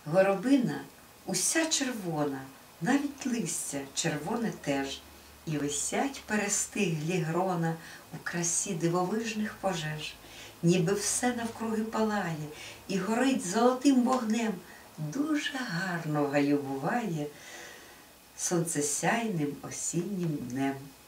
Горобина уся червона, навіть листя червоне теж, і висять перестиглі грона у красі дивовижних пожеж. Ніби все навкруги палає і горить золотим вогнем. Дуже гарно в гаю буває сонцесяйним осіннім днем.